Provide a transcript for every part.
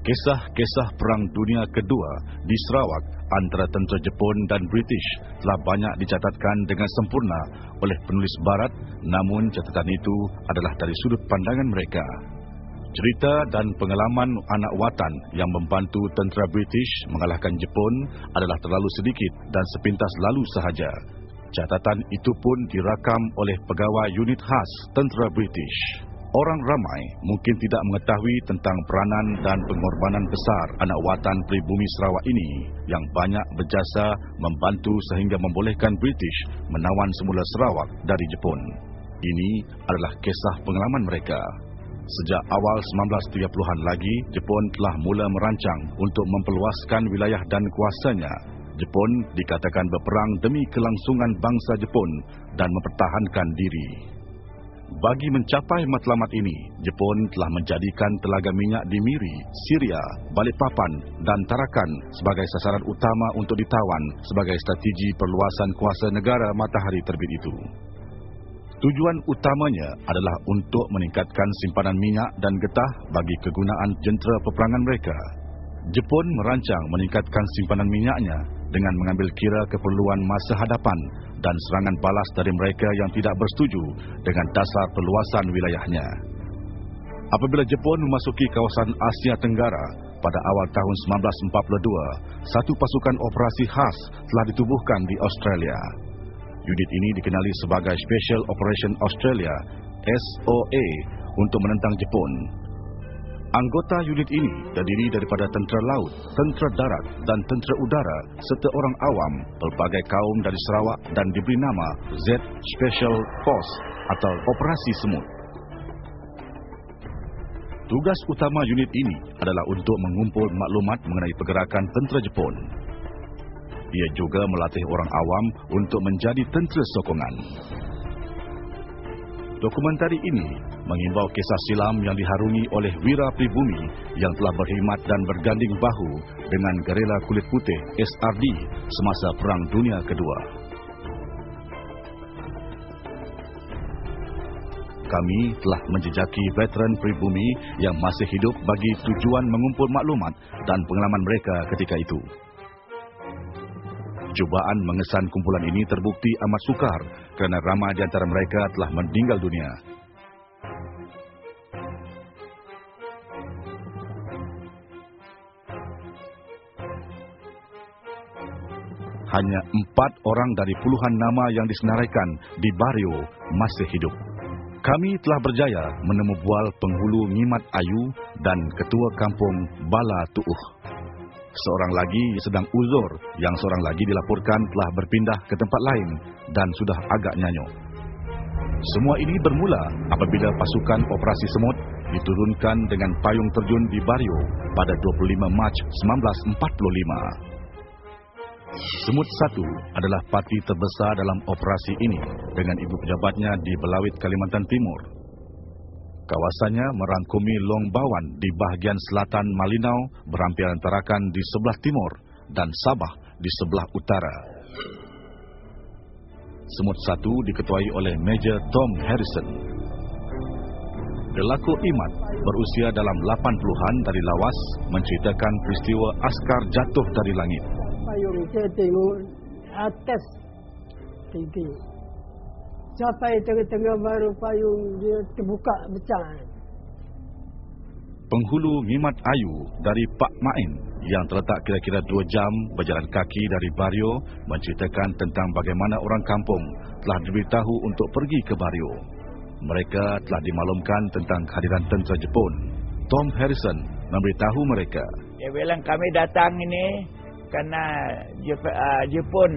Kisah-kisah Perang Dunia Kedua di Sarawak antara tentera Jepun dan British telah banyak dicatatkan dengan sempurna oleh penulis barat, namun catatan itu adalah dari sudut pandangan mereka. Cerita dan pengalaman anak watan yang membantu tentera British mengalahkan Jepun adalah terlalu sedikit dan sepintas lalu sahaja. Catatan itu pun dirakam oleh pegawai unit khas tentera British. Orang ramai mungkin tidak mengetahui tentang peranan dan pengorbanan besar anak watan pribumi Sarawak ini yang banyak berjasa membantu sehingga membolehkan British menawan semula Sarawak dari Jepun. Ini adalah kisah pengalaman mereka. Sejak awal 1930-an lagi, Jepun telah mula merancang untuk memperluaskan wilayah dan kuasanya. Jepun dikatakan berperang demi kelangsungan bangsa Jepun dan mempertahankan diri. Bagi mencapai matlamat ini, Jepun telah menjadikan telaga minyak di Miri, Syria, Balikpapan dan Tarakan sebagai sasaran utama untuk ditawan sebagai strategi perluasan kuasa negara matahari terbit itu. Tujuan utamanya adalah untuk meningkatkan simpanan minyak dan getah bagi kegunaan jentera peperangan mereka. Jepun merancang meningkatkan simpanan minyaknya dengan mengambil kira keperluan masa hadapan dan serangan balas dari mereka yang tidak bersetuju dengan dasar perluasan wilayahnya. Apabila Jepun memasuki kawasan Asia Tenggara pada awal tahun 1942, satu pasukan operasi khas telah ditubuhkan di Australia. Unit ini dikenali sebagai Special Operation Australia (SOA) untuk menentang Jepun. Anggota unit ini terdiri daripada tentera laut, tentera darat dan tentera udara serta orang awam pelbagai kaum dari Sarawak dan diberi nama Z Special Force atau Operasi Semut. Tugas utama unit ini adalah untuk mengumpul maklumat mengenai pergerakan tentera Jepun. Ia juga melatih orang awam untuk menjadi tentera sokongan. Dokumentari ini mengimbau kisah silam yang diharungi oleh wira pribumi yang telah berkhidmat dan berganding bahu dengan gerila kulit putih SRD semasa Perang Dunia Kedua. Kami telah menjejaki veteran pribumi yang masih hidup bagi tujuan mengumpul maklumat dan pengalaman mereka ketika itu. Cubaan mengesan kumpulan ini terbukti amat sukar kerana ramai di antara mereka telah meninggal dunia. Hanya 4 orang dari puluhan nama yang disenaraikan di Bario masih hidup. Kami telah berjaya menemu bual penghulu Ngimat Ayu dan ketua kampung Bala Tuuh. Seorang lagi sedang uzur, yang seorang lagi dilaporkan telah berpindah ke tempat lain dan sudah agak nyanyuk. Semua ini bermula apabila pasukan Operasi Semut diturunkan dengan payung terjun di Bario pada 25 Mac 1945. Semut 1 adalah parti terbesar dalam operasi ini dengan ibu pejabatnya di Belawit, Kalimantan Timur. Kawasannya merangkumi Long Bawan di bahagian selatan Malinau, berampiran Tarakan di sebelah timur dan Sabah di sebelah utara. Semut 1 diketuai oleh Major Tom Harrison. Lelako Imat berusia dalam 80-an dari Lawas menceritakan peristiwa askar jatuh dari langit. Payung saya tengok atas tinggi. Sampai tengah-tengah baru payung dia terbuka pecah. Penghulu Ngimat Ayu dari Pak Main yang terletak kira-kira 2 jam berjalan kaki dari Bario menceritakan tentang bagaimana orang kampung telah diberitahu untuk pergi ke Bario. Mereka telah dimaklumkan tentang kehadiran tentera Jepun. Tom Harrison memberitahu mereka. Dia bilang kami datang ini kerana Jepun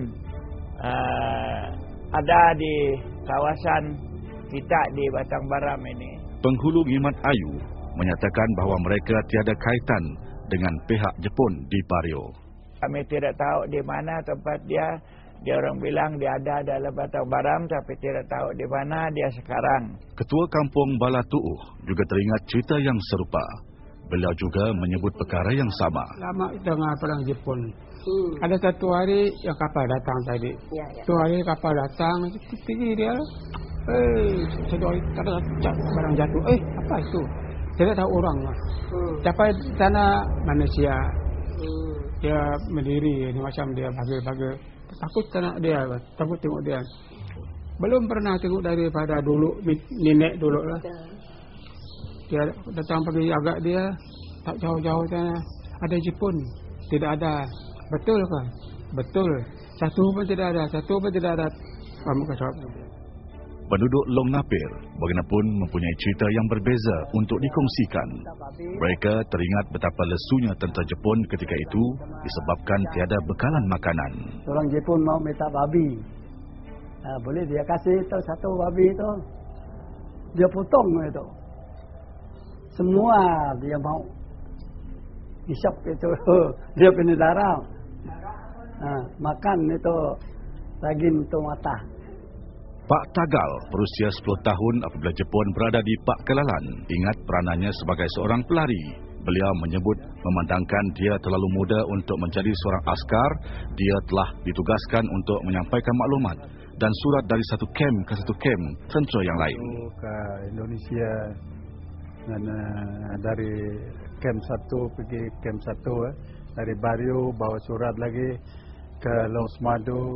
ada di kawasan kita di Batang Baram ini. Penghulu Ngimat Ayu menyatakan bahawa mereka tiada kaitan dengan pihak Jepun di Bario. Kami tidak tahu di mana tempat dia. Dia orang bilang dia ada dalam Batang Baram tapi tidak tahu di mana dia sekarang. Ketua Kampung Bala Tuuh juga teringat cerita yang serupa. Beliau juga menyebut perkara yang sama. Lama tengah perang Jepun. Ada satu hari yang kapal datang tadi. Satu hari kapal datang, tinggi dia. Satu hari ada barang jatuh. Apa itu? tidak tahu orang lah. Sampai sana manusia dia mendiri ni macam dia bagi takut sana dia, takut tengok dia. Belum pernah tengok daripada dulu nenek dulu lah. Dia datang pergi agak dia tak jauh-jauh sana ada Jepun, tidak ada. Betul kan? Betul. Satu pun tidak ada. Muka surat. Penduduk Long Napir bagaimanapun mempunyai cerita yang berbeza untuk dikongsikan. Mereka teringat betapa lesunya tentera Jepun ketika itu disebabkan tiada bekalan makanan. Orang Jepun mau minta babi. Boleh dia kasih itu satu babi itu. Dia potong itu. Semua dia mau. Hisap itu dia punya darah. Makan itu daging itu mata. Pak Tagal berusia 10 tahun apabila Jepun berada di Pak Kelalan ingat peranannya sebagai seorang pelari. Beliau menyebut memandangkan dia terlalu muda untuk menjadi seorang askar, dia telah ditugaskan untuk menyampaikan maklumat dan surat dari satu kem ke satu kem tentera yang lain. Ke Indonesia dan dari kem 1 pergi kem 1, dari Bario bawa surat lagi ke Los Madu.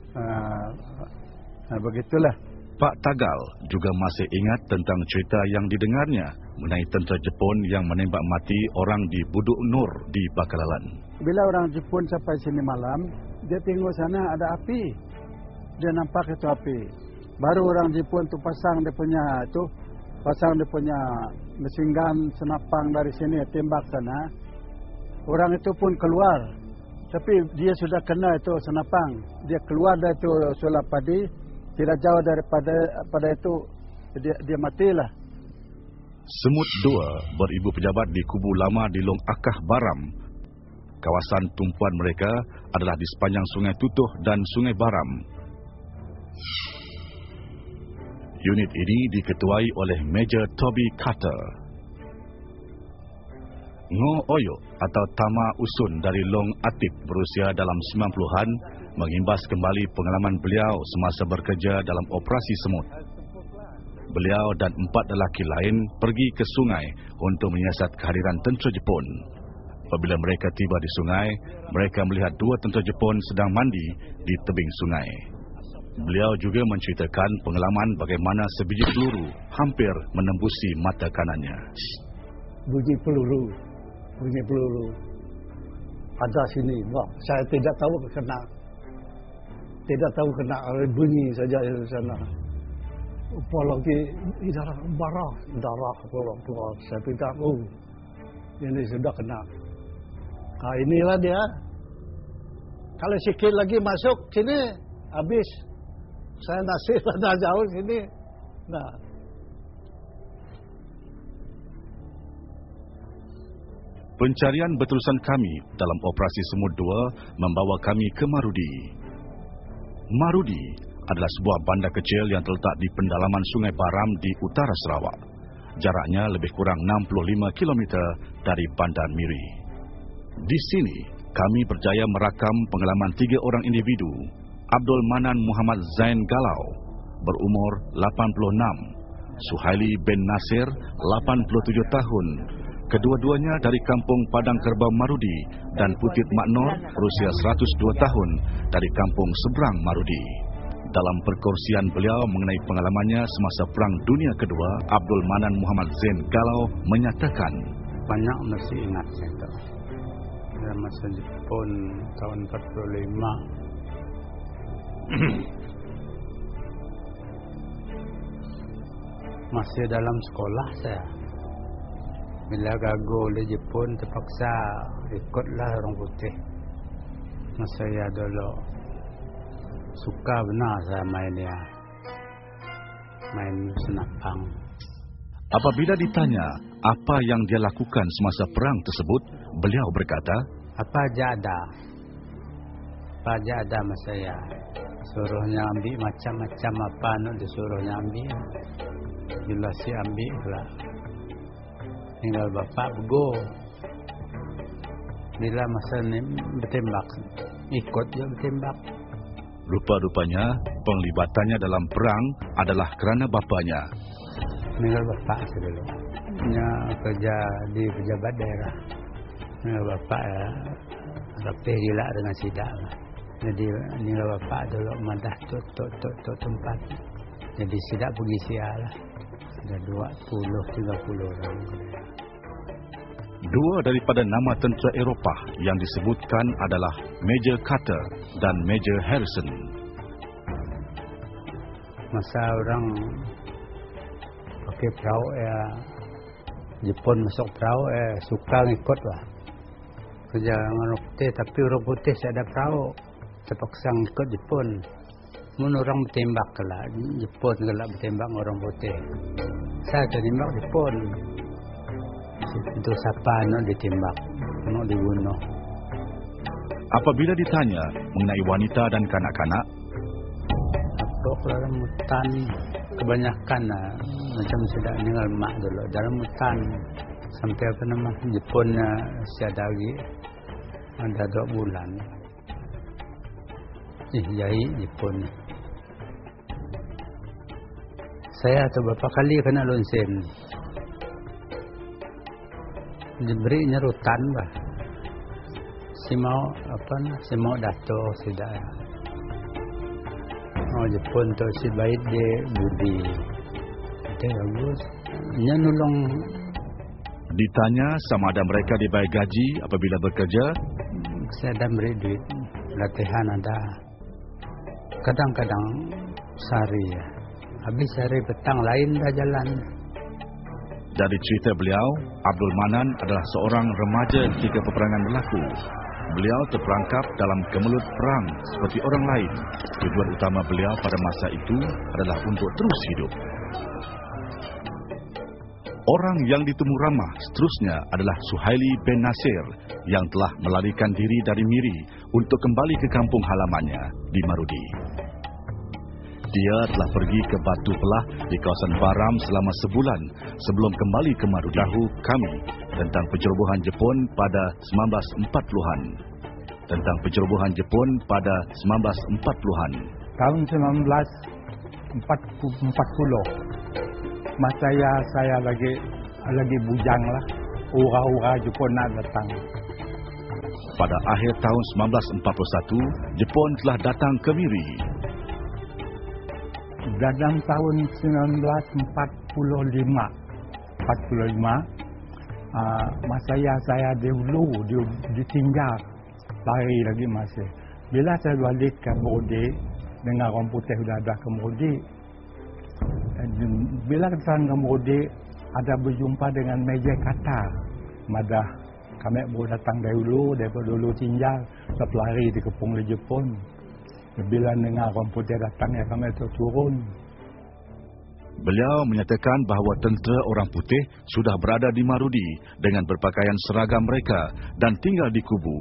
Begitulah. Pak Tagal juga masih ingat tentang cerita yang didengarnya mengenai tentera Jepun yang menembak mati orang di Buduk Nur di Bakalan. Bila orang Jepun sampai sini malam, dia tengok sana ada api. Dia nampak itu api. Baru orang Jepun tu pasang dia punya mesin gun senapang dari sini tembak sana. Orang itu pun keluar. Tapi dia sudah kena itu senapang. Dia keluar dari itu sulap padi. Tidak jauh daripada itu dia matilah. Semut dua beribu pejabat di kubu lama di Long Akah Baram. Kawasan tumpuan mereka adalah di sepanjang Sungai Tutuh dan Sungai Baram. Unit ini diketuai oleh Major Toby Carter. Ngo Oyo atau Tama Usun dari Long Atip berusia dalam 90-an mengimbas kembali pengalaman beliau semasa bekerja dalam operasi semut. Beliau dan 4 lelaki lain pergi ke sungai untuk menyiasat kehadiran tentera Jepun. Apabila mereka tiba di sungai, mereka melihat 2 tentera Jepun sedang mandi di tebing sungai. Beliau juga menceritakan pengalaman bagaimana sebiji peluru hampir menembusi mata kanannya. Bunyi peluru. Ada sini. Wah, saya tidak tahu kena. Bunyi saja di sana. Apalagi darah keluar. Saya pikir, ini sudah kena. Inilah dia. Kalau sikit lagi masuk sini, habis. Saya nasib ada jauh sini. Pencarian berterusan kami dalam operasi Semut 2 membawa kami ke Marudi. Marudi adalah sebuah bandar kecil yang terletak di pendalaman Sungai Baram di utara Sarawak. Jaraknya lebih kurang 65 km dari Bandar Miri. Di sini, kami berjaya merakam pengalaman 3 orang individu. Abdul Manan Muhammad Zain Galau, berumur 86. Suhaili bin Nasir, 87 tahun. Kedua-duanya dari kampung Padang Kerbau Marudi dan Putit Maknor berusia 102 tahun dari kampung seberang Marudi. Dalam perkongsian beliau mengenai pengalamannya semasa Perang Dunia Kedua, Abdul Manan Muhammad Zain Galau menyatakan, banyak masih ingat saya. Dalam masa Jepun tahun 45. Masih dalam sekolah saya. Bila gagal oleh Jepun, terpaksa ikutlah orang putih. Saya dulu suka benar saya main senapang. Apabila ditanya apa yang dia lakukan semasa perang tersebut, beliau berkata, apa aja ada mas saya. Suruhnya ambil macam-macam apa nak disuruhnya ambil. Jelas si ambil lah. Tinggal bapak bego. Bila masa ni bertembak, ikut je bertembak. Rupa-rupanya penglibatannya dalam perang adalah kerana bapanya. Tinggal bapak dulu. bapaknya kerja di pejabat daerah. Bapak rapih gila dengan sidak. Jadi nilai bapak dulu madah tok tempat. Jadi sidak pergi sial lah. Ada 20-30 orang. Dua daripada nama tentera Eropah yang disebutkan adalah Major Carter dan Major Harrison. Masa orang pakai perahu Jepun masuk perahu suka ngikut lah. Kerja orang putih, tapi orang putih saya ada perahu. Terpaksa ngikut Jepun. Mun orang bertembak lah Jepun gelap bertembak orang putih. Saya tembak Jepun. Itu siapa nak ditembak, nak dibunuh. Apabila ditanya mengenai wanita dan kanak-kanak, Apok dalam hutan kebanyakan macam sudah meninggal mak dulu dalam hutan sampai apa nama Jepun siada lagi ada 2 bulan. Jai Jepun. Saya tu berapa kali kena lonsen. Diberinya rutan bah. Si mau dato sudah. Jepun tu si baik dia budi. Itu bagus. Nya nulung. Ditanya sama ada mereka dibayar gaji apabila bekerja, Saya ada beri duit. Latihan ada. Kadang-kadang sehari ya. Habis hari petang lain dah jalan. Dari cerita beliau, Abdul Manan adalah seorang remaja ketika peperangan berlaku. Beliau terperangkap dalam kemelut perang seperti orang lain. Tujuan utama beliau pada masa itu adalah untuk terus hidup. Orang yang ditemu ramah seterusnya adalah Suhaili bin Nasir yang telah melarikan diri dari Miri untuk kembali ke kampung halamannya di Marudi. Dia telah pergi ke Batu Pelah di kawasan Baram selama sebulan sebelum kembali ke Marudi. Tahu kami tentang pencerobohan Jepun pada 1940-an. Tentang pencerobohan Jepun pada 1940-an. Tahun 1940. Masa saya lagi bujang lah. Ura-ura Jepun nak datang. Pada akhir tahun 1941, Jepun telah datang ke Miri. Dalam tahun 1945, masa saya dulu ditinggal lari lagi masih. Bila saya balik ke Marudi dengan orang putih sudah ada ke Marudi. Bila datang ke Marudi ada berjumpa dengan Major Carter. Madah kami baru datang daripada dulu tinggal lari di kepung di Jepun. Bila dengar orang putih datang kami turun. Beliau menyatakan bahawa tentera orang putih sudah berada di Marudi dengan berpakaian seragam mereka dan tinggal di kubu.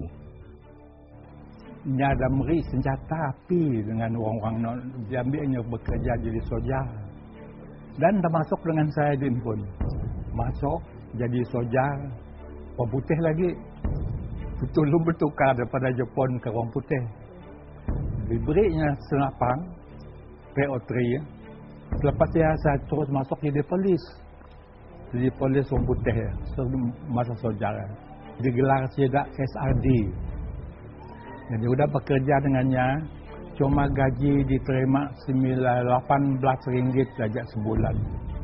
Dia ada beri senjata api dengan orang-orang diambilnya bekerja jadi soja. Dan termasuk dengan saya pun. Masuk jadi soja. Orang putih lagi. Betul bertukar daripada Jepun ke orang putih. Diberinya senapang PO3. Selepas saya terus masuk jadi polis. Jadi polis orang putih masa soja. Digelar sidak SRD. Jadi sudah bekerja dengannya. Cuma gaji diterima RM18 saja sebulan.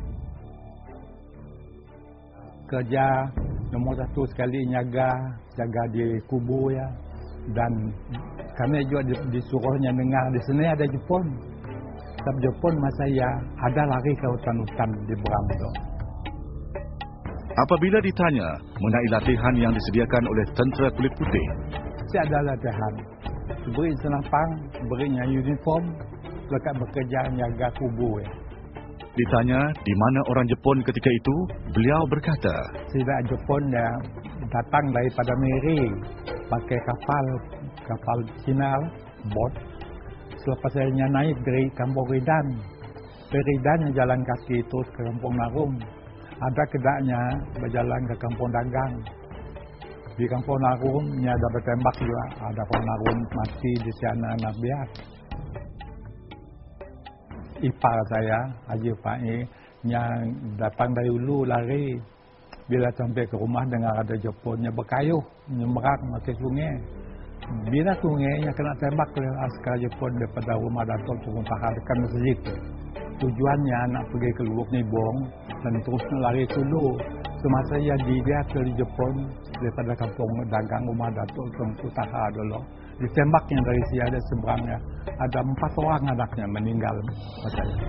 Kerja nombor 1 sekali jaga di kubu ya. Dan kami juga disuruhnya dengar di sini ada Jepun. Sebab Jepun masa ada lari ke hutan-hutan di Baram itu. Apabila ditanya mengenai latihan yang disediakan oleh tentera kulit putih, saya ada latihan. Beri senapang, berinya uniform, lekat bekerja jaga kubu ya. Ditanya di mana orang Jepun ketika itu, beliau berkata, Tidak Jepun datang daripada Miri, pakai kapal Cina, bot. Selepas saya naik dari Kampung Ridan. Dari Ridan jalan kaki terus ke Kampung Narum. Ada kedaknya berjalan ke Kampung Dagang. Di Kampung Narum ada bertembak juga. Ada Kampung Narum mati di sana anak biak. Ipar saya, Haji Fa'i, yang datang dari Ulu lari Bila sampai ke rumah dengar ada Jeponnya berkayuh, nyemerang ke sungai. Bila sungainya kena tembak oleh askar Jepun daripada rumah Datuk Tun Tahar dekat masjid. Tujuannya nak pergi ke Lubuk Nibong dan terus lari dulu. Semasa dia ke Jepun daripada kampung dagang rumah Datuk Tun Tahar dulu. Ditembaknya dari si ada seberangnya. Ada 4 orang anaknya meninggal. Katanya.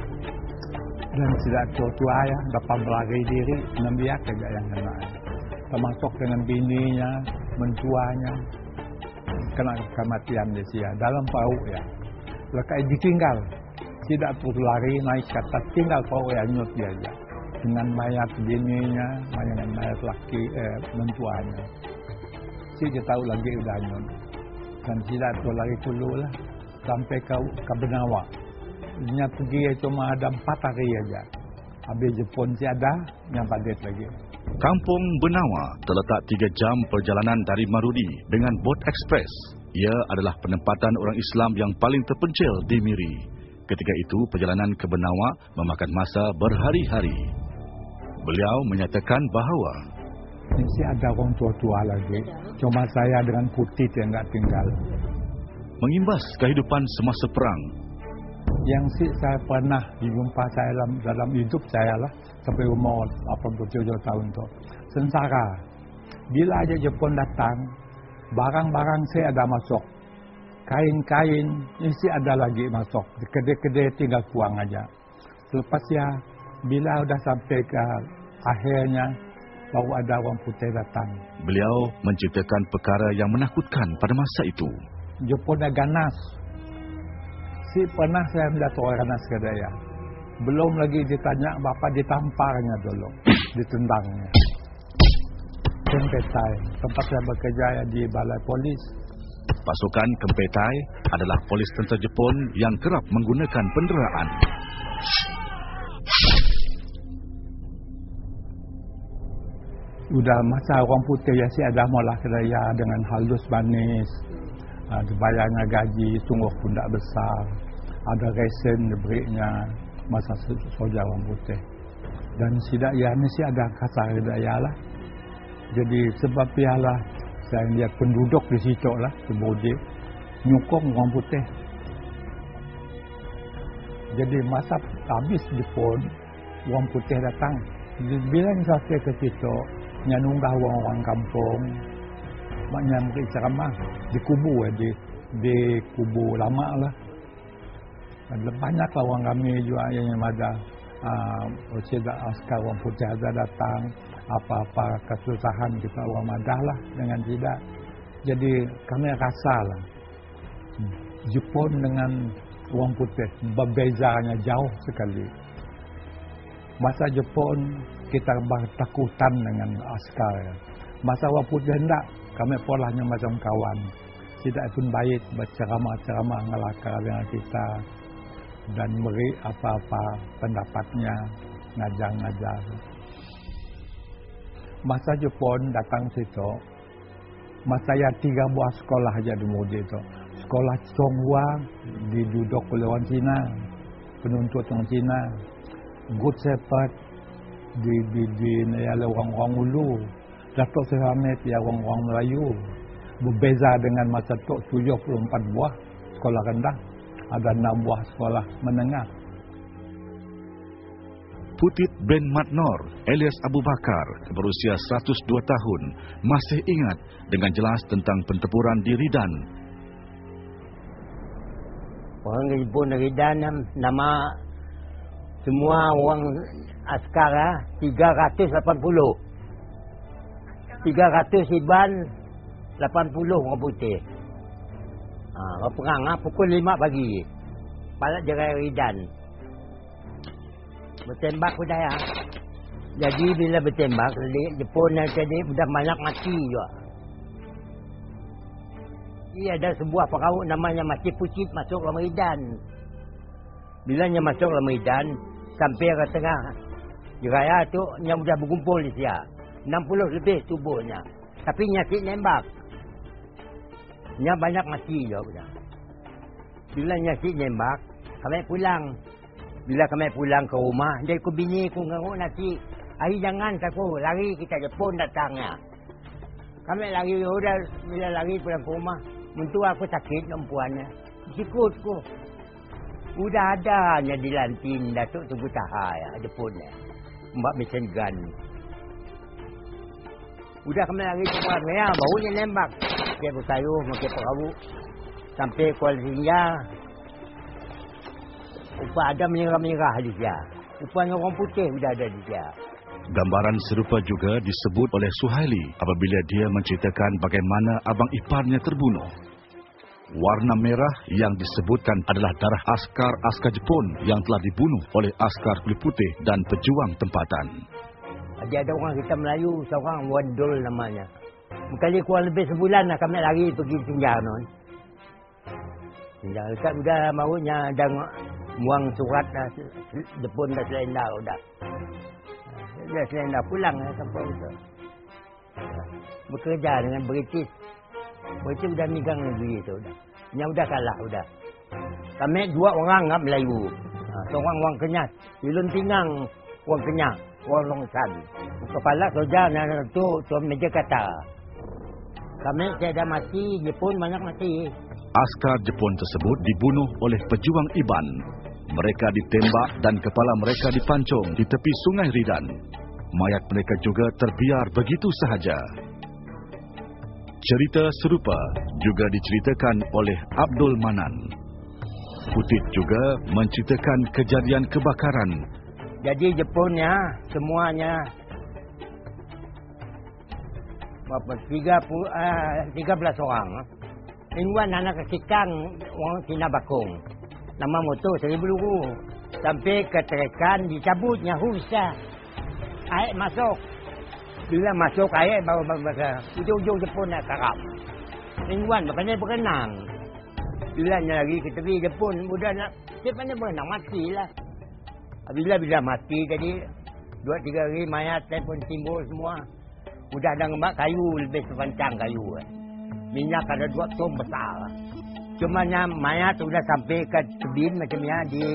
Dan tidak tua ya, dapat berlari diri, membiak saja yang kena. Termasuk dengan bininya, mentuanya, kena kematian dia dalam perahu ya. Lekai ditinggal, tidak perlu lari naik ke atas, tinggal perahu ya nyut dia aja. Dengan mayat bininya, mayat laki mentuanya. Dia tahu lagi udah nyut. Dan tidak perlu lari dulu lah, sampai ke Benawa. Nya pergi cuma ada 4 hari aja. Habis Jepun tiada, yang padat lagi. Kampung Benawa terletak 3 jam perjalanan dari Marudi dengan bot ekspres. Ia adalah penempatan orang Islam yang paling terpencil di Miri. Ketika itu perjalanan ke Benawa memakan masa berhari-hari. Beliau menyatakan bahawa masih ada orang tua-tua lagi. Cuma saya dengan putih yang enggak tinggal. Mengimbas kehidupan semasa perang. Yang saya pernah dijumpa saya dalam hidup saya lah sampai umur 87 tahun tu. Sengsara. Bila aja Jepun datang, barang-barang saya ada masuk. Kain-kain mesti ada lagi masuk. Kedai-kedai tinggal buang aja. Selepas ya, bila udah sampai ke akhirnya, baru ada orang putih datang. Beliau menceritakan perkara yang menakutkan pada masa itu. Jepun dah ganas. Si pernah saya melihat orang ganas ke daya. Belum lagi ditanya bapa ditamparnya dulu, ditendangnya. Kempetai, tempat saya bekerja di balai polis. Pasukan Kempetai adalah polis tentera Jepun yang kerap menggunakan penderaan. Udah masa orang putih ya si ada malah kedaya dengan halus manis. Dibayarnya gaji, sungguh pun tak besar. Ada resen diberinya masa soja orang putih. Dan sidak ya ni si ada kasar kedaya lah. Jadi sebab ialah saya lihat penduduk di situ lah, sebudi nyukong orang putih. Jadi masa habis Jepun, orang putih datang. Bila sampai ke situ, nyanunggah orang kampung, maknya beri ceramah di kubu di kubu lama lah. Banyaklah orang kami juga yang ada askar orang putih ada datang, apa-apa kesusahan kita orang madah lah dengan tidak. Jadi kami rasa lah Jepun dengan orang putih berbezanya jauh sekali. Masa Jepun kita bertakutan dengan askar. Masa orang putih hendak kami polahnya macam kawan. Tidak pun baik berceramah-ceramah ngelakar dengan kita dan beri apa-apa pendapatnya, ngajar-ngajar. Masa Jepun datang situ, masa ya 3 buah sekolah aja di Mudi itu. Sekolah Chonghua diduduk oleh orang Cina, penuntut orang Cina. Good Shepherd di orang-orang Ulu. Datuk Seramet ya orang-orang Melayu. Berbeza dengan masa tu 74 buah sekolah rendah. Ada 6 buah sekolah menengah. Putit bin Matnor, alias Abu Bakar, berusia 102 tahun, masih ingat dengan jelas tentang pentempuran di Ridan. Orang Jepun Ridan nama semua orang askar 380. 300 Iban 80 orang putih. Orang perang pukul 5 pagi. Palak jerai Ridan. Bertembak budaya. Jadi bila bertembak, Jepun yang tadi sudah banyak mati juga. Ia ada sebuah perahu namanya Masjid Pucit masuk ke Ridan. Bilanya masuk ke Ridan, sampai ke tengah jeraya tu, yang sudah berkumpul di siya. 60 lebih tubuhnya. Tapi nyakit nembak. Nya banyak mati juga. Bila nyakit nembak, kami pulang. Bila kami pulang ke rumah, dia ku bini ku ngaruk nasi. Ai jangan takut, lari kita Jepun datangnya. Kami lari udah bila lari pulang ke rumah. Mentua aku sakit perempuannya. Sikutku. Udah adanya di Lantin Datuk Tunggu Taha ya Jepunnya. Mbak mesin gun. Udah kami lari ke rumah, baunya nembak. Dia berkayuh, pakai perahu. Sampai Kuala Singgah. Upah ada merah-merah di dia. Upahnya orang putih sudah ada di dia. Gambaran serupa juga disebut oleh Suhaili apabila dia menceritakan bagaimana abang iparnya terbunuh. Warna merah yang disebutkan adalah darah askar Jepun yang telah dibunuh oleh askar kulit putih dan pejuang tempatan. Dia ada orang kita Melayu, seorang Wandol namanya. Kali kurang lebih sebulan lah kami lari pergi Singgah non. Singgah dekat sudah maunya dan muang surat dah Jepun dah selendar sudah. Dia selendar pulang sampai itu. Bekerja dengan British. British sudah megang negeri itu sudah. Yang sudah kalah sudah. Kami dua orang ngap Melayu. Seorang orang Kenyat. Ilun Tingang orang Kenyat. Orang Longsan. Kepala soja tu tuan meja kata. Kami tiada mati, Jepun banyak mati. Askar Jepun tersebut dibunuh oleh pejuang Iban. Mereka ditembak dan kepala mereka dipancung di tepi Sungai Ridan. Mayat mereka juga terbiar begitu sahaja. Cerita serupa juga diceritakan oleh Abdul Manan. Putit juga menceritakan kejadian kebakaran. Jadi Jepunnya semuanya 13 orang. Lingwan anak kekikang orang Cina Bakung. Nama motor 1,000 lugu. Sampai ke Terekan dicabutnya Husa. Air masuk. Bila masuk air baru ujung-ujung Jepun nak karam. Lingwan makanya berenang. Bila lagi ke tepi Jepun mudah nak siapa nak berenang matilah. Bila mati jadi 2-3 hari mayat pun timbul semua. Udah ada ngemak kayu lebih sepancang kayu. Minyak ada 2 tom besar. Cuma mayat sudah sampai ke tebing macamnya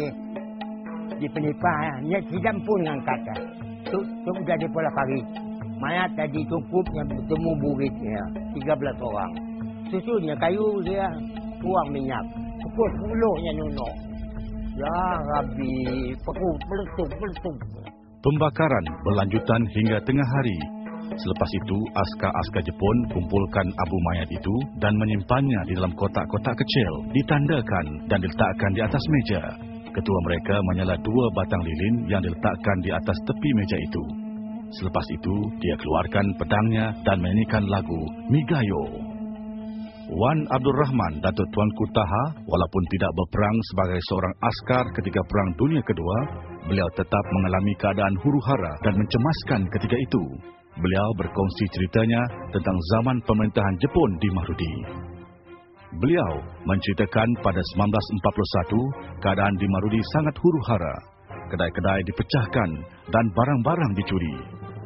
di penipah. Nya tidak pun ngangkat. Tu sudah di pola pagi. Mayat tadi cukup yang bertemu buritnya 13 orang. Susunya kayu dia tuang minyak. Pukul mulutnya nuno. Ya Rabbi, peletup. Pembakaran berlanjutan hingga tengah hari. Selepas itu, askar-askar Jepun kumpulkan abu mayat itu dan menyimpannya di dalam kotak-kotak kecil, ditandakan dan diletakkan di atas meja. Ketua mereka menyala 2 batang lilin yang diletakkan di atas tepi meja itu. Selepas itu, dia keluarkan pedangnya dan menyanyikan lagu Migayo. Wan Abdul Rahman, Datuk Tuanku Taha, walaupun tidak berperang sebagai seorang askar ketika Perang Dunia Kedua, beliau tetap mengalami keadaan huru-hara dan mencemaskan ketika itu. Beliau berkongsi ceritanya tentang zaman pemerintahan Jepun di Mahrudi. Beliau menceritakan pada 1941, keadaan di Mahrudi sangat huru-hara. Kedai-kedai dipecahkan dan barang-barang dicuri.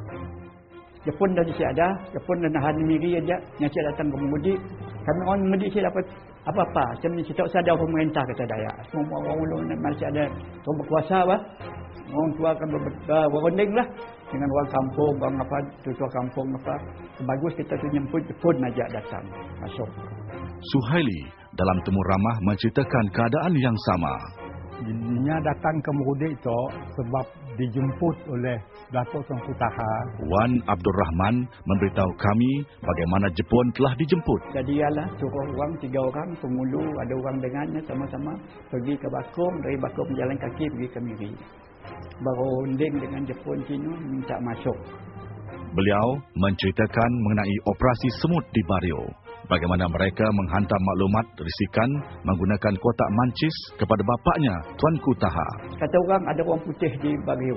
Jepun dah siap ada, Jepun dah nahan miri aja, yang saya datang ke Mahrudi. Kami orang Mahrudi saya dapat apa-apa. Macam ni kita usah ada pemerintah kata Dayak. Semua orang ulun masih ada orang berkuasa bah. Orang tua akan berunding lah dengan orang kampung, orang apa, tua kampung apa. Sebagus kita tu nyemput Jepun aja datang masuk. Suhaili dalam temu ramah menceritakan keadaan yang sama. Dia datang ke Mahrudi itu sebab dijemput oleh Datuk Tuanku Taha. Wan Abdul Rahman memberitahu kami bagaimana Jepun telah dijemput. Jadi ialah suruh orang 3 orang pemulu, ada orang dengannya sama-sama pergi ke Bakum, dari Bakum jalan kaki pergi ke Miri. Berunding dengan Jepun Cina minta masuk. Beliau menceritakan mengenai operasi semut di Bario. Bagaimana mereka menghantar maklumat risikan menggunakan kotak mancis kepada bapaknya, Tuanku Taha. Kata orang ada orang putih di Bario.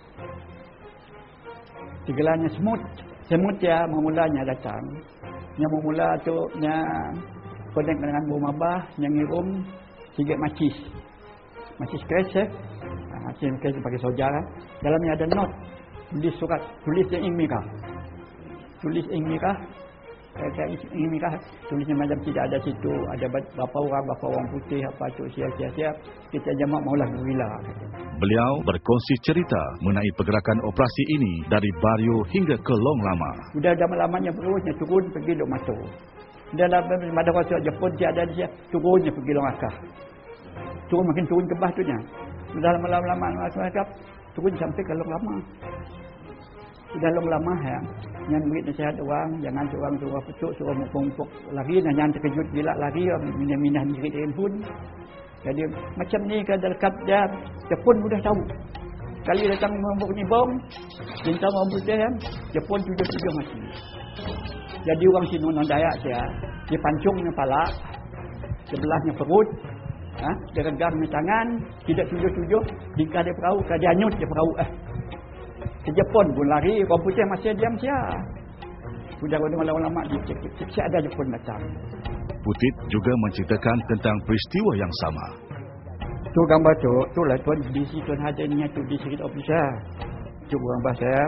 Segalanya semut. Semut ya memulanya datang. Yang memula tu nya konek dengan bom abah, yang ngirum 3 macis. Macis keras Macis keras pakai soja. Dalamnya ada not. Tulis surat, tulis yang Ingmirah. Tulis Ingmirah. Ini kah tulisnya macam tidak ada situ, ada berapa orang putih apa tu siap. Kita jamak maulah gila. Beliau berkongsi cerita mengenai pergerakan operasi ini dari Bario hingga ke Long Lama. Sudah lama-lamanya terusnya turun pergi Long Mato. Dalam pada waktu Jepun dia ada dia turunnya pergi Long Akah. Makin turun ke bawah tu nya. Sudah lama-lama turun sampai ke Long Lama. Sudah Long Lama ya. Yang beri nasihat orang, jangan seorang suruh pucuk, suruh mupuk-mupuk lari, dan jangan terkejut bila lari, minah-minah diri dia pun. Jadi macam ni ke dekat dia, Jepun sudah tahu. Kali datang membuk ni bom, cinta membuk dia, Jepun tujuh mati. Jadi orang sini non Dayak saya, dia pancungnya kepala, sebelahnya perut, dia regangnya tangan, tidak tujuh, dingkah dia perahu, dia anyut dia perahu. Ke Jepun pun lari, orang putih masih diam siap. Sudah ulama-ulama dicek ada Jepun datang. Putit juga menceritakan tentang peristiwa yang sama. Tu gambar tu lah tuan DC tuan hadirnya tu di Secret Officer. Tu gambar saya.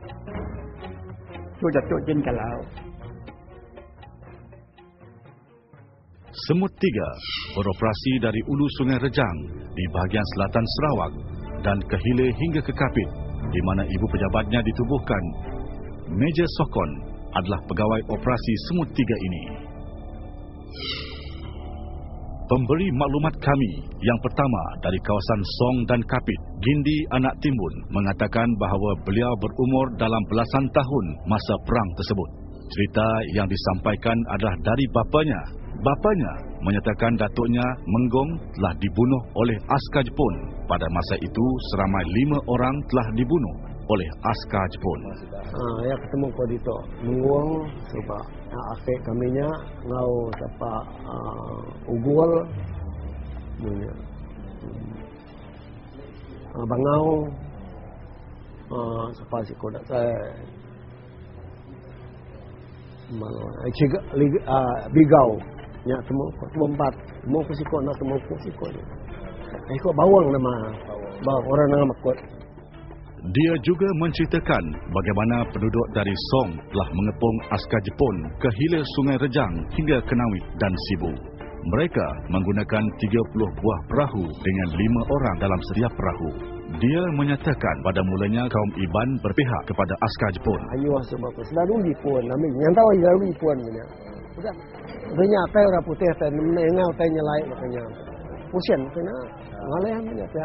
Tu Datuk Jen Kalau. Semut Tiga beroperasi dari ulu Sungai Rejang di bahagian selatan Sarawak dan ke hilir hingga ke Kapit, di mana ibu pejabatnya ditubuhkan. Major Sokon adalah pegawai operasi Semut Tiga ini. Pemberi maklumat kami yang pertama dari kawasan Song dan Kapit, Gindi Anak Timbun, mengatakan bahawa beliau berumur dalam belasan tahun masa perang tersebut. Cerita yang disampaikan adalah dari bapanya. Bapanya menyatakan datuknya Menggong telah dibunuh oleh askar Jepun. Pada masa itu seramai 5 orang telah dibunuh oleh askar Jepun. Ya ketemu kau dito Menggong sebab akhir kaminya ngau siapa ugul punya bangau siapa sih kau dak saya bigau nya temu empat mau ke siko nak temu ke siko kok bawang nama bawa orang nama makot. Dia juga menceritakan bagaimana penduduk dari Song telah mengepung askar Jepun ke hilir Sungai Rejang hingga Kenawit dan Sibu. Mereka menggunakan 30 buah perahu dengan 5 orang dalam setiap perahu. Dia menyatakan pada mulanya kaum Iban berpihak kepada askar Jepun. Ayo sebab selalu dipun namin yang tahu selalu dipun punya. Bukan banyak tai orang putih tai ngau tai nyelai makanya. Pusian kena ngalih punya dia.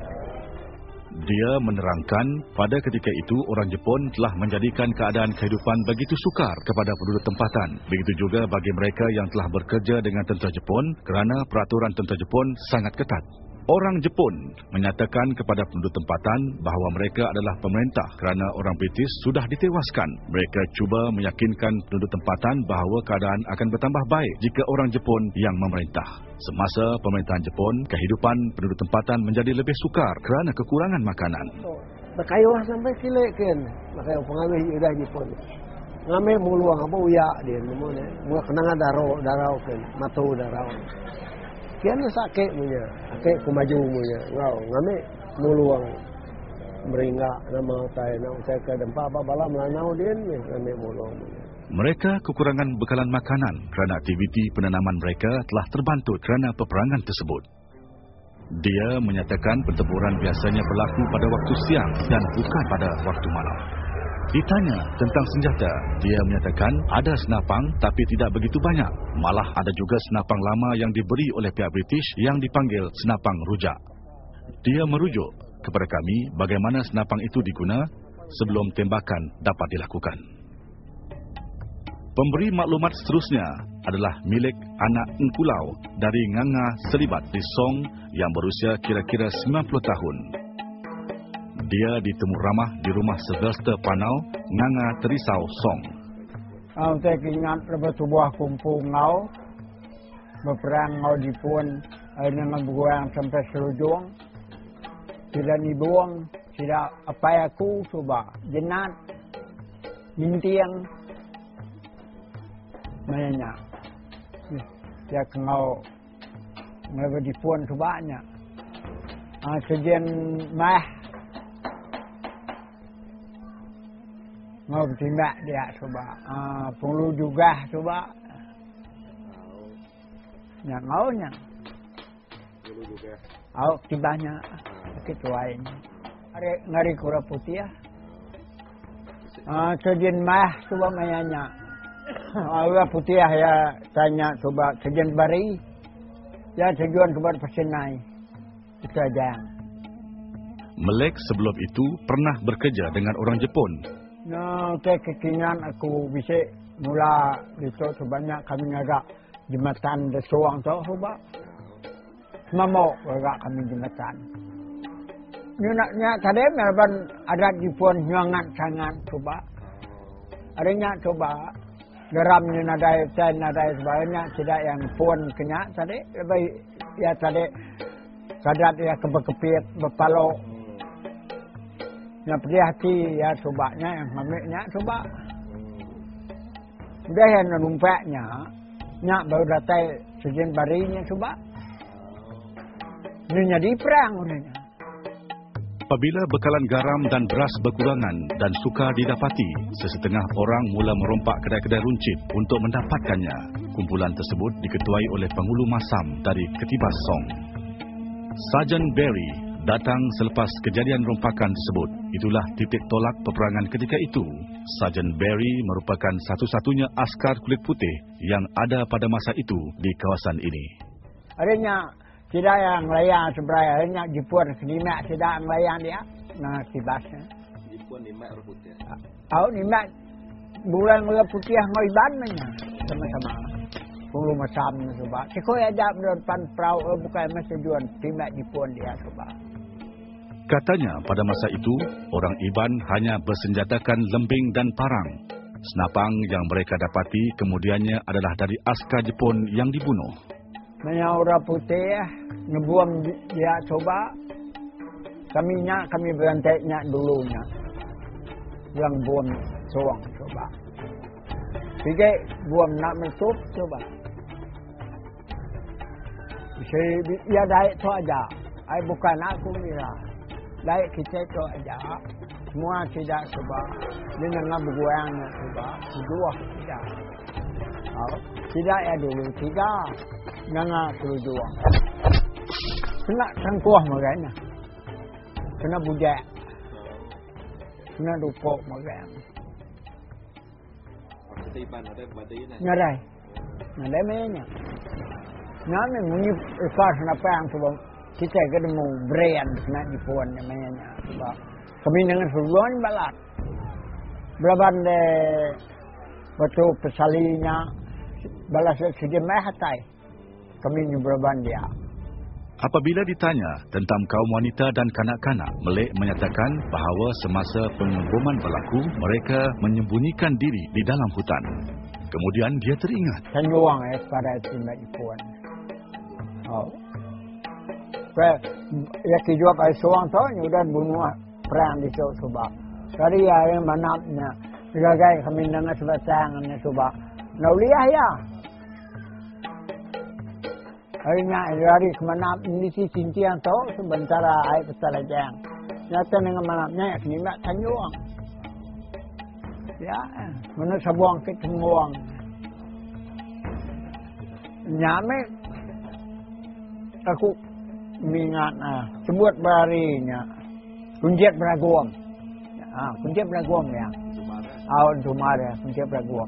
Dia menerangkan pada ketika itu orang Jepun telah menjadikan keadaan kehidupan begitu sukar kepada penduduk tempatan. Begitu juga bagi mereka yang telah bekerja dengan tentera Jepun kerana peraturan tentera Jepun sangat ketat. Orang Jepun menyatakan kepada penduduk tempatan bahawa mereka adalah pemerintah kerana orang British sudah ditewaskan. Mereka cuba meyakinkan penduduk tempatan bahawa keadaan akan bertambah baik jika orang Jepun yang memerintah. Semasa pemerintahan Jepun, kehidupan penduduk tempatan menjadi lebih sukar kerana kekurangan makanan. Berkayuh sampai kilekin. Makanya pengaruh sudah Jepun. Ngambil muluang apa uyak dia mula kenangan darau kan, matu darau. Kian sakit punya, sakit kumaju punya. Ngau ngambil muluang meringak nama saya ke dempa apa bala melanau dia ni ngambil muluang punya. Mereka kekurangan bekalan makanan kerana aktiviti penanaman mereka telah terbantut kerana peperangan tersebut. Dia menyatakan pertempuran biasanya berlaku pada waktu siang dan bukan pada waktu malam. Ditanya tentang senjata, dia menyatakan ada senapang tapi tidak begitu banyak. Malah ada juga senapang lama yang diberi oleh pihak British yang dipanggil senapang rujak. Dia merujuk kepada kami bagaimana senapang itu diguna sebelum tembakan dapat dilakukan. Pemberi maklumat seterusnya adalah milik anak Engkulau dari Nganga Selibat di Song yang berusia kira-kira 90 tahun. Dia ditemu ramah di rumah Sylvester Panau, Nganga Terisau, Song. Saya ingat lepas sebuah kumpul ngau, berperang ngau Jepun dengan berang sampai selujung. Tidak dibuang, tidak apa aku coba jenat, bintiang, mana dia ngau ngau Jepun cobanya. Sejen mah Mau timbak dia coba. Perlu juga coba. Nya maunya. Perlu juga. Tibanya. Begitu lain. Ngari kura putih ya. Sejen mah coba mayanya. Kura putih ya tanya coba sejen bari. Ya tujuan kepada pesenai. Itu aja. Melek sebelum itu pernah bekerja dengan orang Jepun. Kekinian aku bisa mula itu sebanyak kami agak jembatan desuang tu coba. Semua agak kami jembatan. Nyunaknya tadi melawan adat Jepun nyangat sangat coba. Adanya coba geramnya nadai sebagainya tidak yang pun kena tadi lebih ya tadi sadat ya kepepit berpalo. Yang pedih hati ya cobanya yang mamiknya coba. Udah yang numpaknya, nyak baru datang sejen barinya coba. Ini jadi perang orangnya. Apabila bekalan garam dan beras berkurangan dan sukar didapati, sesetengah orang mula merompak kedai-kedai runcit untuk mendapatkannya. Kumpulan tersebut diketuai oleh penghulu masam dari Ketibas Song. Sarjan Berry datang selepas kejadian rompakan tersebut. Itulah titik tolak peperangan ketika itu. Sarjan Berry merupakan satu-satunya askar kulit putih yang ada pada masa itu di kawasan ini. Adanya tidak yang layan sebenarnya, adanya Jepun nimak tidak yang layan dia. Nah, kibasnya. Jepun nimak orang putih. Nimak bulan merah putih ngoiban namanya sama-sama. Pulu masam coba. Kiko ada depan perahu bukan tujuan nimak Jepun dia coba. Katanya pada masa itu, orang Iban hanya bersenjatakan lembing dan parang. Senapang yang mereka dapati kemudiannya adalah dari askar Jepun yang dibunuh. Banyak orang putih ngebuang dia coba. Kami beranteknya dulunya. Yang buang soang coba. Tiga buang nak menutup coba. Ya daik tu aja. Bukan aku mira. Daik kita tu aja. Semua tidak coba. Dia nak bergoyangnya coba. Dua tidak. Tidak ya dulu tiga. Nanga dua. Kena tangkuah makanya. Kena bujak. Kena dupok makanya. Ngarai. Ngarai mainnya. Nami muni ikhlas napa yang coba kita ketemu brand nak di puan mainnya coba. Kami dengan sebuah balat. Belaban de batu pesalinya balas sejemah hatai. Kami nyubroban dia. Apabila ditanya tentang kaum wanita dan kanak-kanak, Melek menyatakan bahawa semasa pengeboman berlaku, mereka menyembunyikan diri di dalam hutan. Kemudian dia teringat. Tanyuang pada timbak Jepun. Ya kijawab ay suang tu, nyudah bunuh perang di Subak. Tadi yang manapnya, gagai kami dengar sebatangannya Subak. Nauliah ya. Harinya dari kemana ini si Sintian tahu sebentar air besar aja. Nyata dengan manapnya ya kini mak Tanjung. Ya, mana sabuang ke Tanjung. Nyame aku mingat sebut barinya kunjet beraguam. Kunjet beraguam ya. Awal Jumara kunjet beraguam.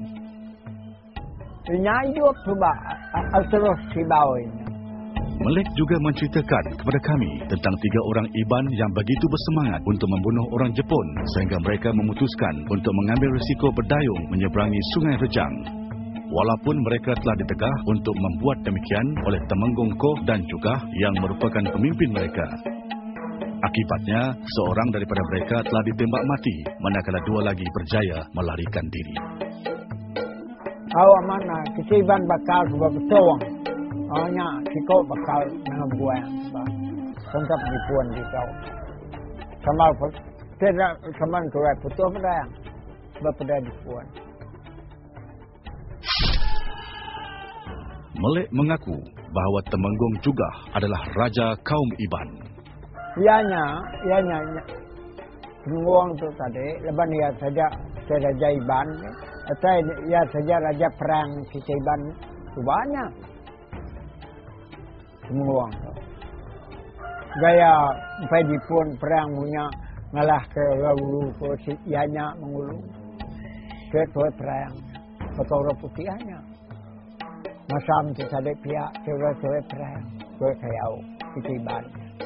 Nyayup coba terus si bawahnya. Melek juga menceritakan kepada kami tentang 3 orang Iban yang begitu bersemangat untuk membunuh orang Jepun sehingga mereka memutuskan untuk mengambil risiko berdayung menyeberangi Sungai Rejang. Walaupun mereka telah ditegah untuk membuat demikian oleh Temenggung Koh dan Cugah yang merupakan pemimpin mereka. Akibatnya, seorang daripada mereka telah ditembak mati manakala 2 lagi berjaya melarikan diri. Awak mana kesiban bakal sebab betuang. Awaknya kiko bakal mengebuang sebab kontak dipuan di kau. Sama tidak sama kau putus pedang sebab pedang dipuan. Melek mengaku bahawa Temenggung Cugah adalah raja kaum Iban. Ianya Temenggung tu tadi leban dia saja Raja Iban. Atau ya saja Raja Perang Raja Iban itu banyak. Semua. Gaya sampai Jepun perang punya ngalah ke Laulu ke Sianya mengulu. Ke perang. Ketara putihnya. Masam kita pihak cewek perang. Ke kayau Raja Iban.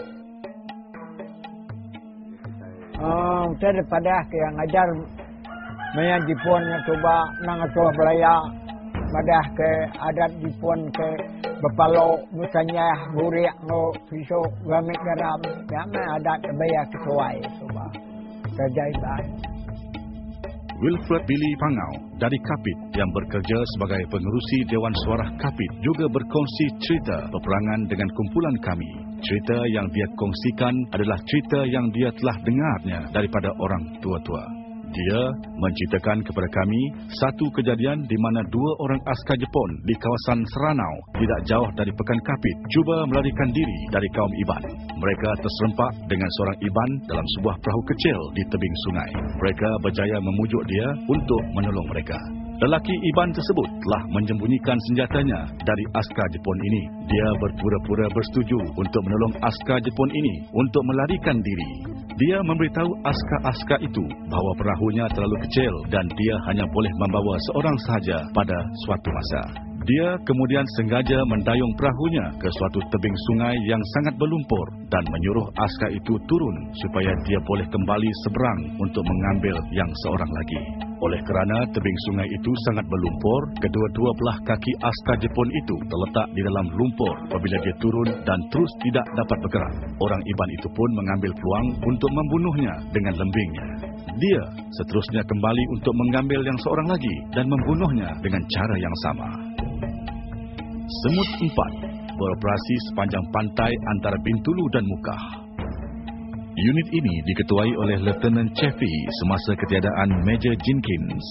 Daripada yang ngajar Maya Jepun coba nang coba belaya madah ke adat Jepun ke bepalo musanya burik no pisau gamit garam yang adat baya kesuai coba kejaiban. Wilfred Billy Pangau dari Kapit yang bekerja sebagai pengerusi Dewan Suara Kapit juga berkongsi cerita peperangan dengan kumpulan kami. Cerita yang dia kongsikan adalah cerita yang dia telah dengarnya daripada orang tua-tua. Dia menceritakan kepada kami satu kejadian di mana 2 orang askar Jepun di kawasan Seranau, tidak jauh dari Pekan Kapit, cuba melarikan diri dari kaum Iban. Mereka terserempak dengan seorang Iban dalam sebuah perahu kecil di tebing sungai. Mereka berjaya memujuk dia untuk menolong mereka. Lelaki Iban tersebut telah menyembunyikan senjatanya dari askar Jepun ini. Dia berpura-pura bersetuju untuk menolong askar Jepun ini untuk melarikan diri. Dia memberitahu askar-askar itu bahawa perahunya terlalu kecil dan dia hanya boleh membawa seorang sahaja pada suatu masa. Dia kemudian sengaja mendayung perahunya ke suatu tebing sungai yang sangat berlumpur dan menyuruh askar itu turun supaya dia boleh kembali seberang untuk mengambil yang seorang lagi. Oleh kerana tebing sungai itu sangat berlumpur, kedua-dua belah kaki askar Jepun itu terletak di dalam lumpur apabila dia turun dan terus tidak dapat bergerak. Orang Iban itu pun mengambil peluang untuk membunuhnya dengan lembingnya. Dia seterusnya kembali untuk mengambil yang seorang lagi dan membunuhnya dengan cara yang sama. Semut 4 beroperasi sepanjang pantai antara Bintulu dan Mukah. Unit ini diketuai oleh Lieutenant Cheffy semasa ketiadaan Major Jenkins.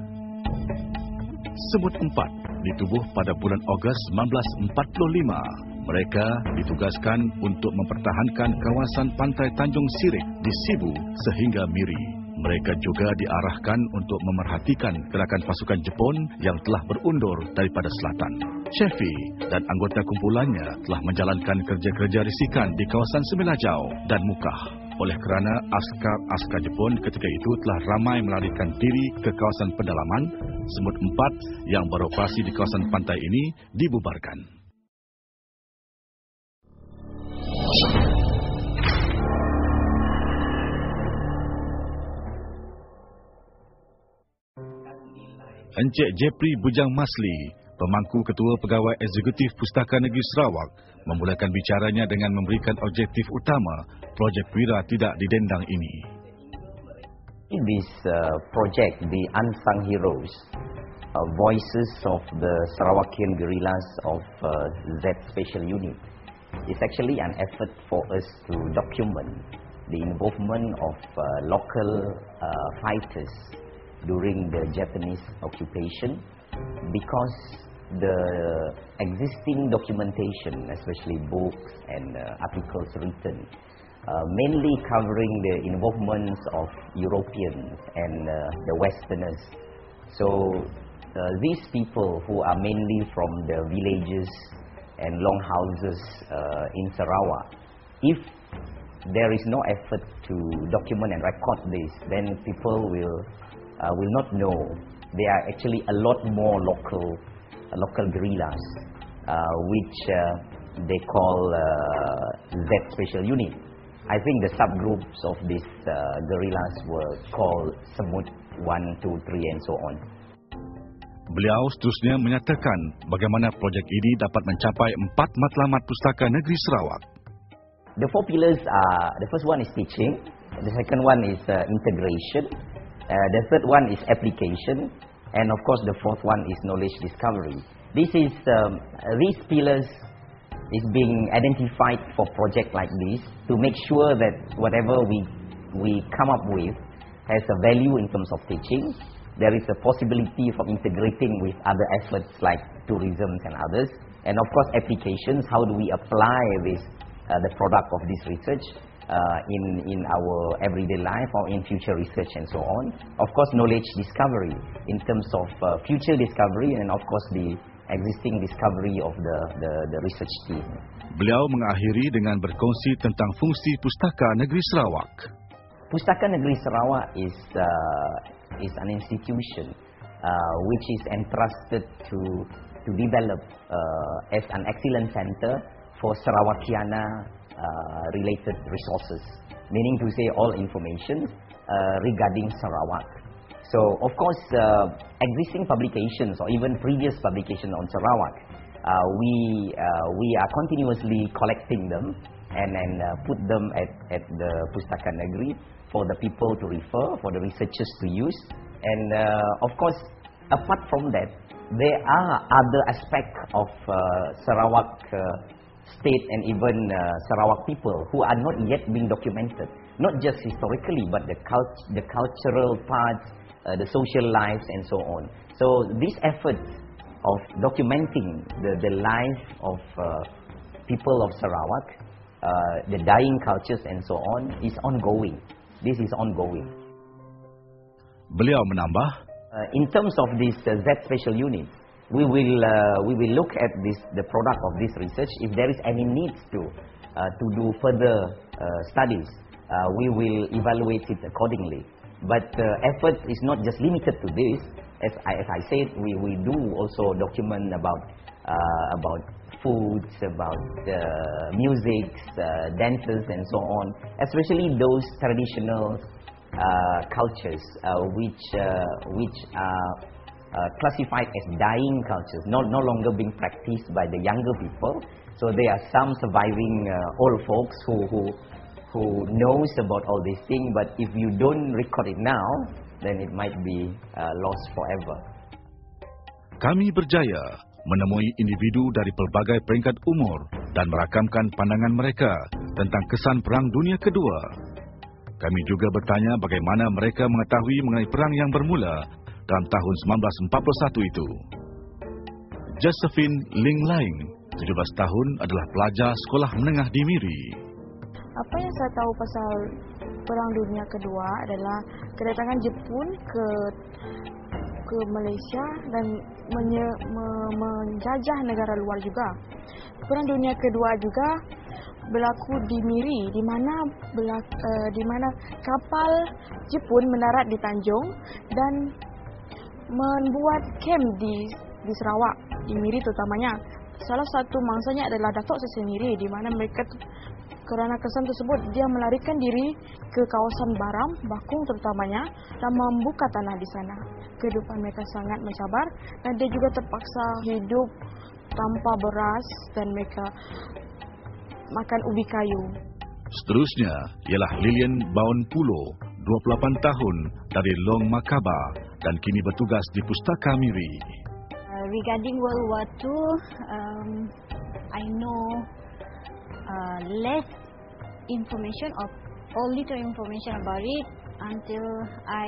Semut 4 ditubuh pada bulan Ogos 1945. Mereka ditugaskan untuk mempertahankan kawasan pantai Tanjung Sirik di Sibu sehingga Miri. Mereka juga diarahkan untuk memerhatikan gerakan pasukan Jepun yang telah berundur daripada selatan. Cheffy dan anggota kumpulannya telah menjalankan kerja-kerja risikan di kawasan Semelajau dan Mukah. Oleh kerana askar-askar Jepun ketika itu telah ramai melarikan diri ke kawasan pedalaman, Semut 4 yang beroperasi di kawasan pantai ini dibubarkan. Encik Jepri Bujang Masli, pemangku ketua pegawai eksekutif Pustaka Negeri Sarawak, memulakan bicaranya dengan memberikan objektif utama projek Wira Tidak Didendang ini. In this project, the Unsung Heroes, Voices of the Sarawakian Guerrillas of Z Special Unit, is actually an effort for us to document the involvement of local fighters during the Japanese occupation, because the existing documentation, especially books and articles written, mainly covering the involvements of Europeans and the Westerners. So these people who are mainly from the villages and longhouses in Sarawak, if there is no effort to document and record this, then people will not know there are actually a lot more local guerrillas, which they call Z Special Unit. I think the subgroups of these guerrillas were called Semut 1, 2, 3 and so on. Beliau seterusnya menyatakan bagaimana projek ini dapat mencapai 4 matlamat Pustaka Negeri Sarawak. The 4 pillars are, the first one is teaching, the second one is integration, the third one is application, and of course the fourth one is knowledge discovery. These pillars is being identified for project like this to make sure that whatever we come up with has a value in terms of teaching. There is a possibility of integrating with other efforts like tourism and others, and of course applications. How do we apply this the product of this research? in our everyday life or in future research and so on. Of course, knowledge discovery in terms of future discovery and of course the existing discovery of the research team. Beliau mengakhiri dengan berkongsi tentang fungsi Pustaka Negeri Sarawak. Pustaka Negeri Sarawak is an institution which is entrusted to develop as an excellent center for Sarawakiana related resources, meaning to say all information regarding Sarawak. So of course existing publications or even previous publications on Sarawak, we are continuously collecting them and put them at the Pustaka Negeri for the people to refer, for the researchers to use. And of course, apart from that, there are other aspects of Sarawak state and even Sarawak people who are not yet being documented, not just historically, but the cultural parts, the social lives and so on. So this effort of documenting the life of people of Sarawak, the dying cultures and so on, is ongoing. This is ongoing. Beliau menambah, in terms of this Z special unit, we will look at the product of this research. If there is any needs to do further studies, we will evaluate it accordingly. But effort is not just limited to this. As I said, we do also document about foods, about music, dances and so on, especially those traditional cultures which are classified as dying cultures, no longer being practiced by the younger people. So there are some surviving old folks who knows about all these things, but if you don't record it now, then it might be lost forever. Kami berjaya menemui individu dari pelbagai peringkat umur dan merakamkan pandangan mereka tentang kesan Perang Dunia Kedua. Kami juga bertanya bagaimana mereka mengetahui mengenai perang yang bermula dalam tahun 1941 itu. Josephine Ling Laing, 17 tahun, adalah pelajar sekolah menengah di Miri. Apa yang saya tahu pasal Perang Dunia Kedua adalah kedatangan Jepun ke Malaysia dan menjajah negara luar juga. Perang Dunia Kedua juga berlaku di Miri, di mana kapal Jepun mendarat di Tanjung dan membuat camp di Sarawak, di Miri terutamanya. Salah satu mangsanya adalah Datuk Seri Miri, di mana mereka kerana kesan tersebut dia melarikan diri ke kawasan Baram, Bakung terutamanya, dan membuka tanah di sana. Kehidupan mereka sangat mencabar dan dia juga terpaksa hidup tanpa beras dan mereka makan ubi kayu. Seterusnya ialah Lilian Baun Pulo, 28 tahun, dari Long Makaba dan kini bertugas di Pustaka Miri. Regarding World War II, I know less information or little information about it until I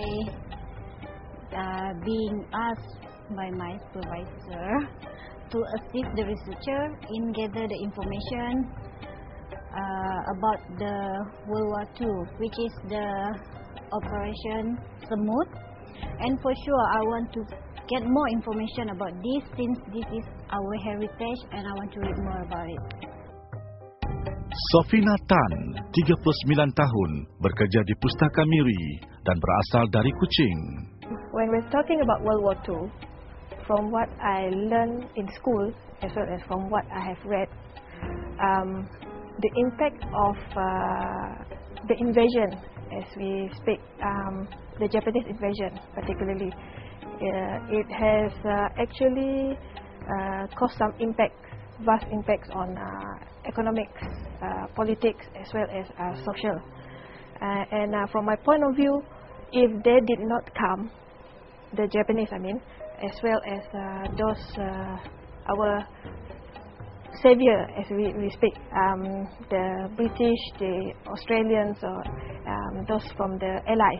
being asked by my supervisor to assist the researcher in gather the information about the World War II, which is the Operation Semut. And for sure I want to get more information about this since this is our heritage and I want to read more about it. Sofina Tan, 39 tahun, bekerja di Pustaka Miri dan berasal dari Kuching. When we're talking about World War II, from what I learned in school as well as from what I have read, the impact of the invasion, as we speak, the Japanese invasion particularly, it has actually caused some impacts, vast impacts on economics, politics as well as social. And from my point of view, if they did not come, the Japanese, as well as those our savior, as we speak, the British, the Australians, or those from the Allies,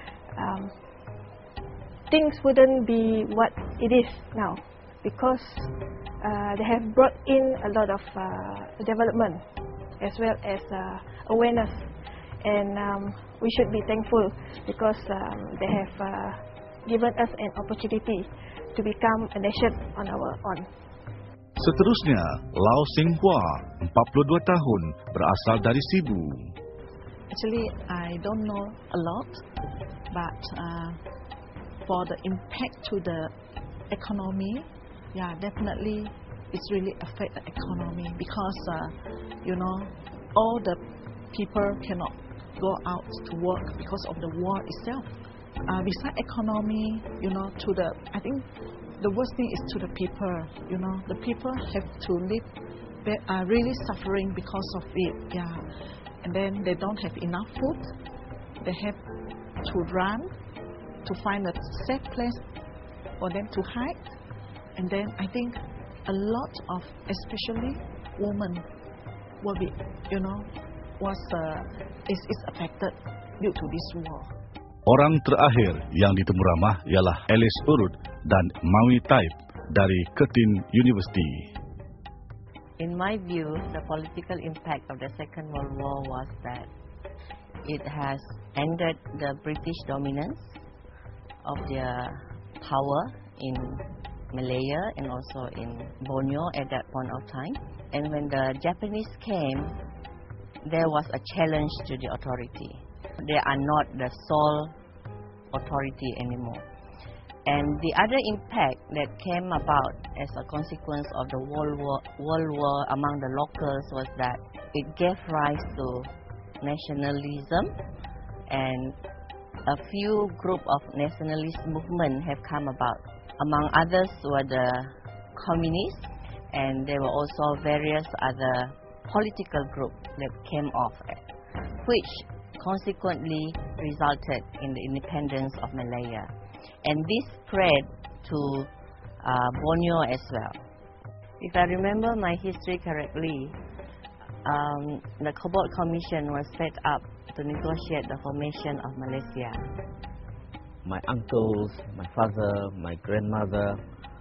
things wouldn't be what it is now, because they have brought in a lot of development as well as awareness and we should be thankful because they have given us an opportunity to become a nation on our own. Seterusnya, Lau Sing Hua, 42 tahun, berasal dari Sibu. Actually, I don't know a lot, but for the impact to the economy, yeah, definitely it's really affect the economy because all the people cannot go out to work because of the war itself. Besides economy, I think the worst thing is to the people. The people have to live. They are really suffering because of it. Yeah, and then they don't have enough food. They have to run to find a safe place for them to hide. And then I think a lot of, especially women, will be, is affected due to this war. Orang terakhir yang ditemu ramah ialah Alice Urut dan Maui Taib dari Curtin University. In my view, the political impact of the Second World War was that it has ended the British dominance of their power in Malaya and also in Borneo at that point of time. And when the Japanese came, there was a challenge to the authority. They are not the sole authority anymore. And the other impact that came about as a consequence of the World War among the locals was that it gave rise to nationalism, and a few group of nationalist movement have come about. Among others were the communists, and there were also various other political groups that came off, which consequently resulted in the independence of Malaya. And this spread to Borneo as well. If I remember my history correctly, the Cobalt Commission was set up to negotiate the formation of Malaysia. My uncles, my father, my grandmother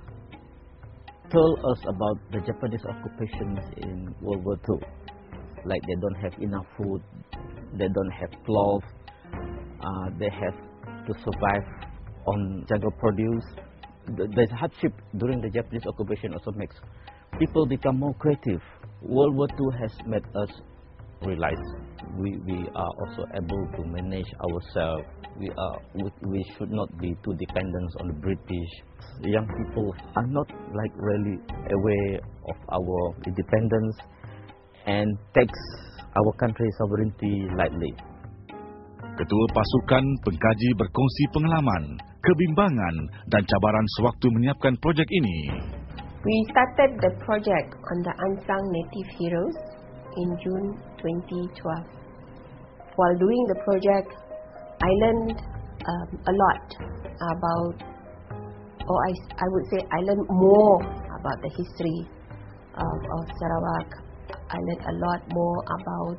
told us about the Japanese occupations in World War II. Like they don't have enough food, they don't have clothes, they have to survive on jungle produce. The hardship during the Japanese occupation also makes people become more creative. World War II has made us realize we are also able to manage ourselves. We should not be too dependent on the British. Young people are not like really aware of our independence and takes our country's sovereignty lightly. Ketua pasukan pengkaji berkongsi pengalaman, kebimbangan dan cabaran sewaktu menyiapkan projek ini. We started the project on the unsung native heroes in June 2012. While doing the project, I learned a lot about, or I would say I learned more about the history of Sarawak. I learned a lot more about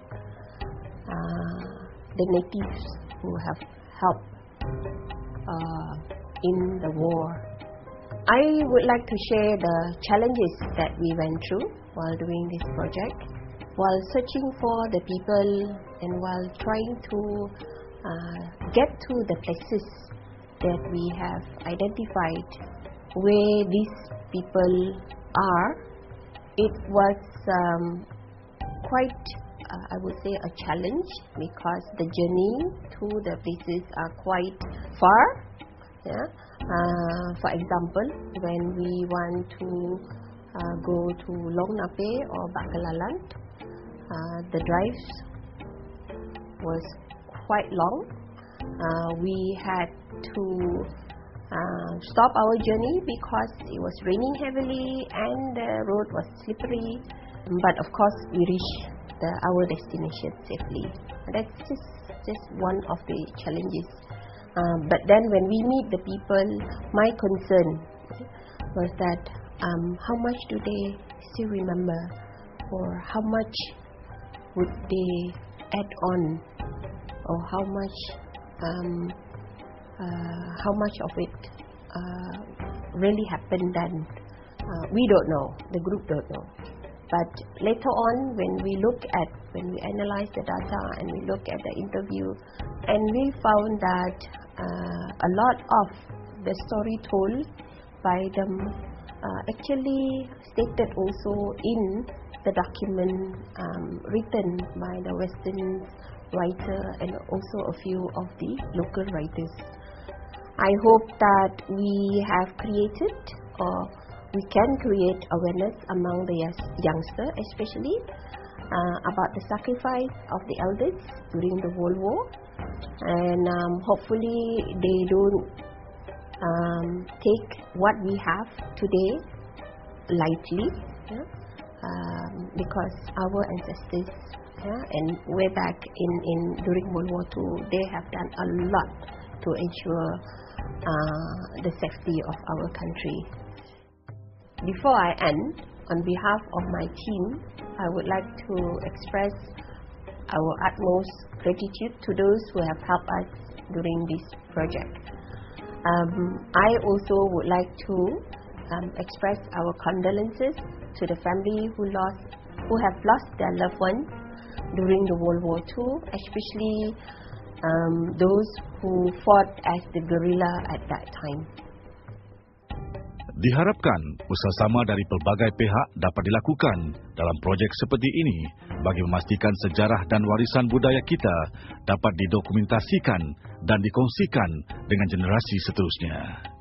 the natives who have helped in the war. I would like to share the challenges that we went through while doing this project, while searching for the people and while trying to get to the places that we have identified where these people are. It was quite, I would say, a challenge because the journey to the places are quite far. Yeah. For example, when we want to go to Long Nape or Bakalalan, the drive was quite long. We had to stop our journey because it was raining heavily and the road was slippery. But of course, we reached our destination safely. That's just one of the challenges. But then when we meet the people, my concern was that how much do they still remember, or how much would they add on, or how much of it really happened then. We don't know, the group don't know. But later on, when we analyze the data and we look at the interview, and we found that a lot of the story told by them actually stated also in the document written by the Western writer and also a few of the local writers. I hope that we have created or we can create awareness among the youngsters, especially about the sacrifice of the elders during the World War, and hopefully they don't take what we have today lightly, because our ancestors, and way back during World War II, they have done a lot to ensure the safety of our country. Before I end, on behalf of my team, I would like to express our utmost gratitude to those who have helped us during this project. I also would like to express our condolences to the family who have lost their loved ones during the World War II, especially those who fought as the guerrilla at that time. Diharapkan usaha sama dari pelbagai pihak dapat dilakukan dalam projek seperti ini bagi memastikan sejarah dan warisan budaya kita dapat didokumentasikan dan dikongsikan dengan generasi seterusnya.